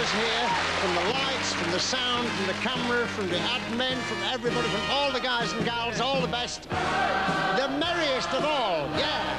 us here, from the lights, from the sound, from the camera, from the admin, from everybody, from all the guys and gals, all the best. The merriest of all, yeah.